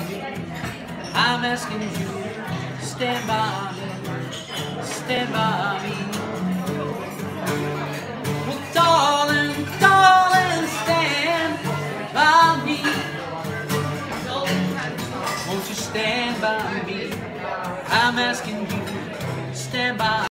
I'm asking you, stand by me, stand by me. Well, darling, darling, stand by me. Won't you stand by me? I'm asking you, stand by me.